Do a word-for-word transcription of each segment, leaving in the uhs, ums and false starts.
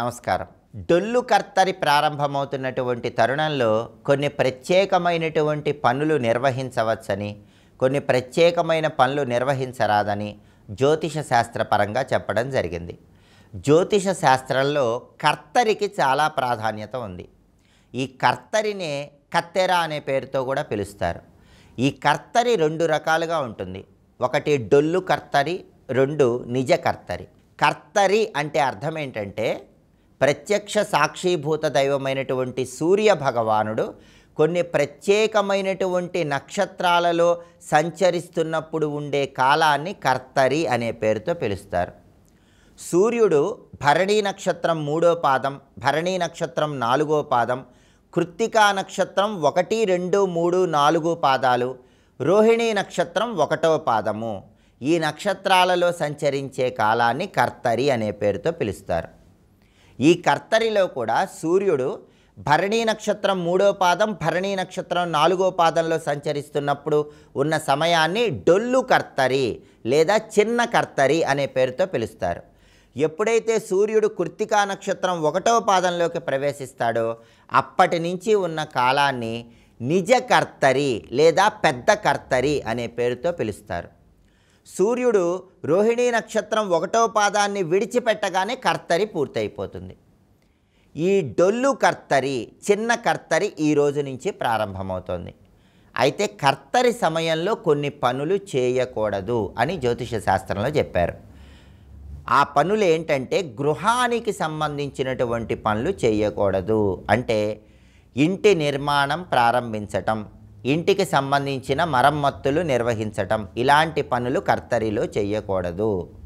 నమస్కారం. డొల్లు కర్తరి ప్రారంభమవుతున్నటువంటి తరుణంలో కొన్ని ప్రత్యేకమైనటువంటి పనులు నిర్వహించవచ్చని, కొన్ని ప్రత్యేకమైన పనులు నిర్వహించరాదని జ్యోతిష శాస్త్రపరంగా చెప్పడం జరిగింది. జ్యోతిష శాస్త్రంలో కర్తరికి చాలా ప్రాధాన్యత ఉంది. ఈ కర్తరినే కత్తెర అనే పేరుతో కూడా పిలుస్తారు. ఈ కర్తరి రెండు రకాలుగా ఉంటుంది. ఒకటి డొల్లు కర్తరి, రెండు నిజ కర్తరి. కర్తరి అంటే అర్థం ఏంటంటే, ప్రత్యక్ష సాక్షీభూత దైవమైనటువంటి సూర్య భగవానుడు కొన్ని ప్రత్యేకమైనటువంటి నక్షత్రాలలో సంచరిస్తున్నప్పుడు ఉండే కాలాన్ని కర్తరి అనే పేరుతో పిలుస్తారు. సూర్యుడు భరణీ నక్షత్రం మూడో పాదం, భరణీ నక్షత్రం నాలుగో పాదం, కృత్తికా నక్షత్రం ఒకటి రెండు మూడు నాలుగు పాదాలు, రోహిణీ నక్షత్రం ఒకటో పాదము, ఈ నక్షత్రాలలో సంచరించే కాలాన్ని కర్తరి అనే పేరుతో పిలుస్తారు. ఈ కర్తరిలో కూడా సూర్యుడు భరణీ నక్షత్రం మూడో పాదం, భరణీ నక్షత్రం నాలుగో పాదంలో సంచరిస్తున్నప్పుడు ఉన్న సమయాన్ని డొల్లు కర్తరి లేదా చిన్న కర్తరి అనే పేరుతో పిలుస్తారు. ఎప్పుడైతే సూర్యుడు కృత్తికా నక్షత్రం ఒకటో పాదంలోకి ప్రవేశిస్తాడో అప్పటి నుంచి ఉన్న కాలాన్ని నిజ కర్తరి లేదా పెద్ద కర్తరి అనే పేరుతో పిలుస్తారు. సూర్యుడు రోహిణీ నక్షత్రం ఒకటో పాదాన్ని విడిచిపెట్టగానే కర్తరి పూర్తయిపోతుంది. ఈ డొల్లు కర్తరి, చిన్న కర్తరి ఈ రోజు నుంచి ప్రారంభమవుతుంది. అయితే కర్తరి సమయంలో కొన్ని పనులు చేయకూడదు అని జ్యోతిష శాస్త్రంలో చెప్పారు. ఆ పనులు ఏంటంటే, గృహానికి సంబంధించినటువంటి పనులు చేయకూడదు. అంటే ఇంటి నిర్మాణం ప్రారంభించటం, ఇంటికి సంబంధించిన మరమ్మతులు నిర్వహించటం, ఇలాంటి పనులు కర్తరిలో చేయకూడదు.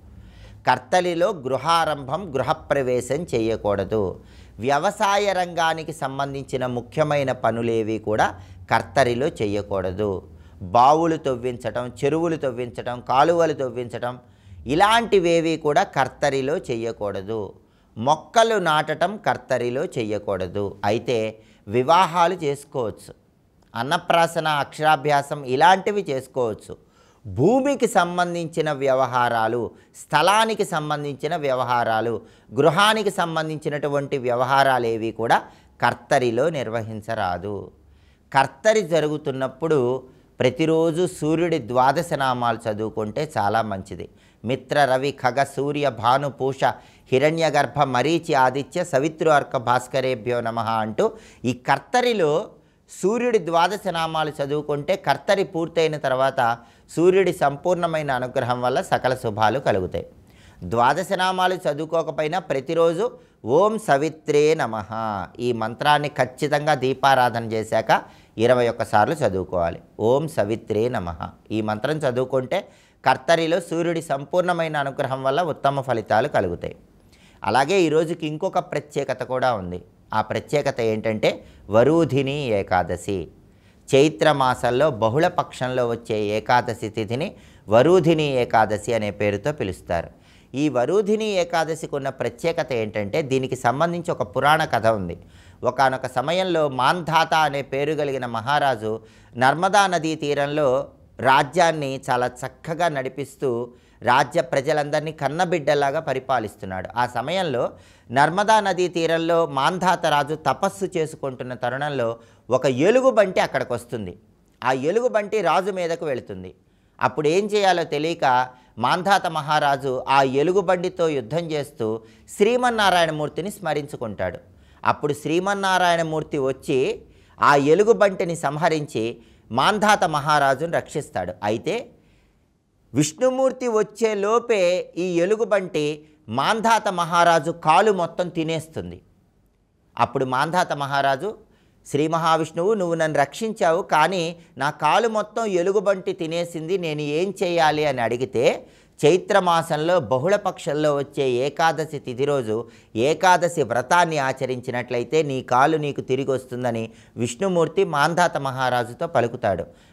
కర్తరిలో గృహారంభం, గృహప్రవేశం చేయకూడదు. వ్యవసాయ రంగానికి సంబంధించిన ముఖ్యమైన పనులేవి కూడా కర్తరిలో చేయకూడదు. బావులు తవ్వించటం, చెరువులు తవ్వించటం, కాలువలు తవ్వించటం, ఇలాంటివేవి కూడా కర్తరిలో చేయకూడదు. మొక్కలు నాటటం కర్తరిలో చేయకూడదు. అయితే వివాహాలు చేసుకోవచ్చు, అన్నప్రాసన, అక్షరాభ్యాసం ఇలాంటివి చేసుకోవచ్చు. భూమికి సంబంధించిన వ్యవహారాలు, స్థలానికి సంబంధించిన వ్యవహారాలు, గృహానికి సంబంధించినటువంటి వ్యవహారాలు ఏవి కూడా కర్తరిలో నిర్వహించరాదు. కర్తరి జరుగుతున్నప్పుడు ప్రతిరోజు సూర్యుడి ద్వాదశ నామాలు చదువుకుంటే చాలా మంచిది. మిత్ర, రవి, ఖగ, సూర్య, భాను, పూష, హిరణ్యగర్భ, మరీచి, ఆదిత్య, సవిత్రు, అర్క, భాస్కరేభ్యో నమః అంటూ ఈ కర్తరిలో సూర్యుడి ద్వాదశ నామాలు చదువుకుంటే కర్తరి పూర్తయిన తర్వాత సూర్యుడి సంపూర్ణమైన అనుగ్రహం వల్ల సకల శుభాలు కలుగుతాయి. ద్వాదశ నామాలు చదువుకోకపోయినా ప్రతిరోజు ఓం సవిత్రే నమః ఈ మంత్రాన్ని ఖచ్చితంగా దీపారాధన చేశాక ఇరవై ఒక్కసార్లు చదువుకోవాలి. ఓం సవిత్రే నమః ఈ మంత్రం చదువుకుంటే కర్తరిలో సూర్యుడి సంపూర్ణమైన అనుగ్రహం వల్ల ఉత్తమ ఫలితాలు కలుగుతాయి. అలాగే ఈరోజుకి ఇంకొక ప్రత్యేకత కూడా ఉంది. ఆ ప్రత్యేకత ఏంటంటే వరూధిని ఏకాదశి. చైత్రమాసంలో బహుళ పక్షంలో వచ్చే ఏకాదశి తిథిని వరూధిని ఏకాదశి అనే పేరుతో పిలుస్తారు. ఈ వరూధిని ఏకాదశికి ఉన్న ప్రత్యేకత ఏంటంటే, దీనికి సంబంధించి ఒక పురాణ కథ ఉంది. ఒకానొక సమయంలో మాంధాత అనే పేరు కలిగిన మహారాజు నర్మదా నదీ తీరంలో రాజ్యాన్ని చాలా చక్కగా నడిపిస్తూ రాజ్య ప్రజలందరినీ కన్నబిడ్డలాగా పరిపాలిస్తున్నాడు. ఆ సమయంలో నర్మదా నదీ తీరంలో మాంధాత రాజు తపస్సు చేసుకుంటున్న తరుణంలో ఒక ఎలుగుబంటి అక్కడికి వస్తుంది. ఆ ఎలుగుబంటి రాజు మీదకు వెళుతుంది. అప్పుడు ఏం చేయాలో తెలియక మాంధాత మహారాజు ఆ ఎలుగుబంటితో యుద్ధం చేస్తూ శ్రీమన్నారాయణమూర్తిని స్మరించుకుంటాడు. అప్పుడు శ్రీమన్నారాయణమూర్తి వచ్చి ఆ ఎలుగుబంటిని సంహరించి మాంధాత మహారాజును రక్షిస్తాడు. అయితే విష్ణుమూర్తి వచ్చే లోపే ఈ ఎలుగుబంటి మాంధాత మహారాజు కాలు మొత్తం తినేస్తుంది. అప్పుడు మాంధాత మహారాజు, శ్రీ మహావిష్ణువు, నువ్వు నన్ను రక్షించావు, కానీ నా కాలు మొత్తం ఎలుగుబంటి తినేసింది, నేను ఏం చేయాలి అని అడిగితే, చైత్రమాసంలో బహుళపక్షంలో వచ్చే ఏకాదశి తిథి రోజు ఏకాదశి వ్రతాన్ని ఆచరించినట్లయితే నీ కాలు నీకు తిరిగి వస్తుందని విష్ణుమూర్తి మాంధాత మహారాజుతో పలుకుతాడు.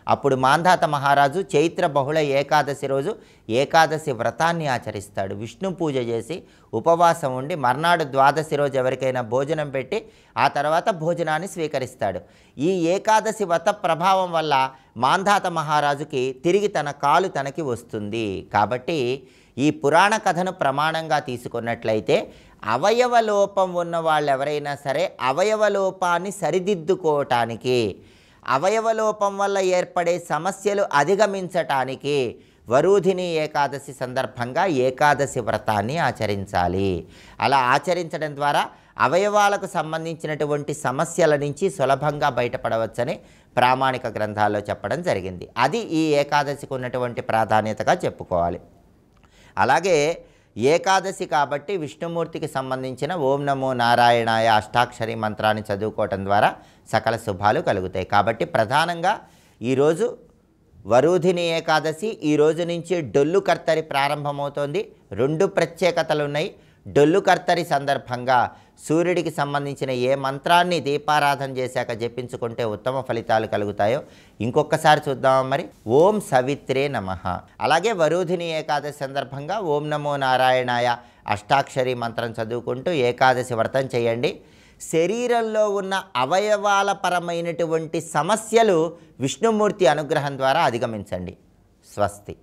అప్పుడు మాంధాత మహారాజు చైత్ర బహుళ ఏకాదశి రోజు ఏకాదశి వ్రతాన్ని ఆచరిస్తాడు. విష్ణు పూజ చేసి ఉపవాసం ఉండి మర్నాడు ద్వాదశి రోజు ఎవరికైనా భోజనం పెట్టి ఆ తర్వాత భోజనాన్ని స్వీకరిస్తాడు. ఈ ఏకాదశి వ్రత ప్రభావం వల్ల మాంధాత మహారాజుకి తిరిగి తన కాలు తనకి వస్తుంది. కాబట్టి ఈ పురాణ కథను ప్రమాణంగా తీసుకున్నట్లయితే అవయవ లోపం ఉన్న వాళ్ళు ఎవరైనా సరే అవయవ లోపాన్ని సరిదిద్దుకోవటానికి, అవయవ లోపం వల్ల ఏర్పడే సమస్యలు అధిగమించటానికి వరూధిని ఏకాదశి సందర్భంగా ఏకాదశి వ్రతాన్ని ఆచరించాలి. అలా ఆచరించడం ద్వారా అవయవాలకు సంబంధించినటువంటి సమస్యల నుంచి సులభంగా బయటపడవచ్చని ప్రామాణిక గ్రంథాల్లో చెప్పడం జరిగింది. అది ఈ ఏకాదశికి ఉన్నటువంటి ప్రాధాన్యతగా చెప్పుకోవాలి. అలాగే ఏకాదశి కాబట్టి విష్ణుమూర్తికి సంబంధించిన ఓం నమో నారాయణాయ అష్టాక్షరి మంత్రాన్ని చదువుకోవటం ద్వారా సకల శుభాలు కలుగుతాయి. కాబట్టి ప్రధానంగా ఈరోజు వరూధిని ఏకాదశి, ఈ రోజు నుంచి డొల్లు కర్తరి ప్రారంభమవుతోంది. రెండు ప్రత్యేకతలు ఉన్నాయి. డొల్లు కర్తరి సందర్భంగా సూర్యుడికి సంబంధించిన ఏ మంత్రాన్ని దీపారాధన చేశాక జపించుకుంటే ఉత్తమ ఫలితాలు కలుగుతాయో ఇంకొకసారి చూద్దాం. మరి ఓం సవిత్రే నమః. అలాగే వరూధిని ఏకాదశి సందర్భంగా ఓం నమో నారాయణాయ అష్టాక్షరి మంత్రం చదువుకుంటూ ఏకాదశి వ్రతం చేయండి. శరీరంలో ఉన్న అవయవాల పరమైనటువంటి సమస్యలు విష్ణుమూర్తి అనుగ్రహం ద్వారా అధిగమించండి. స్వస్తి.